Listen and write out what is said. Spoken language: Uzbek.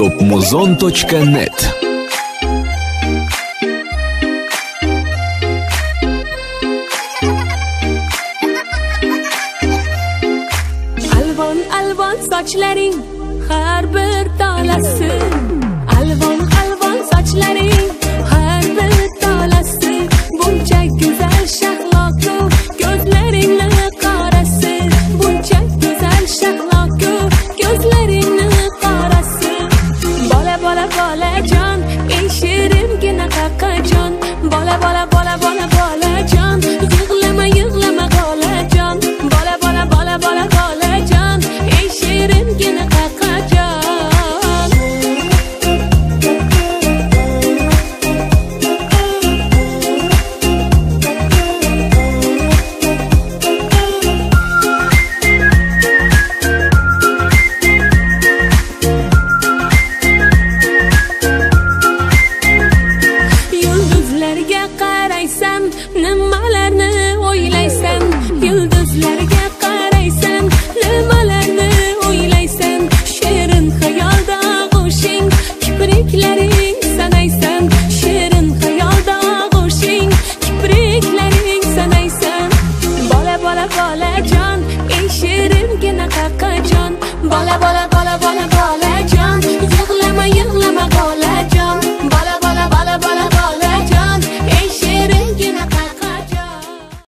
topmuzon.net. Alvon alvon sochlaring har bir tolasi, alvon alvon sochlaring har bir tolasi, buncha go'zal shahloku ko'zlaringni qorasi, buncha go'zal shahloku ko'zlaringni qorasi. Bola bola bolajon, eng shiringina qaqajon, bola bola bola bola bolajon, yig'lama yig'lama bolajon, bola bola bola bola bolajon, eng shiringina qaqajon. Yulduzlarga qaraysan, nimalarni o'ylaysan? Yulduzlarga qaraysan, nimalarni o'ylaysan? Shirin xayolda og'ushing, kipriklaring sanaysan. Shirin xayolda og'ushing, kipriklaring sanaysan. Bola bola bolajon, eng shiringina qaqajon, bola bola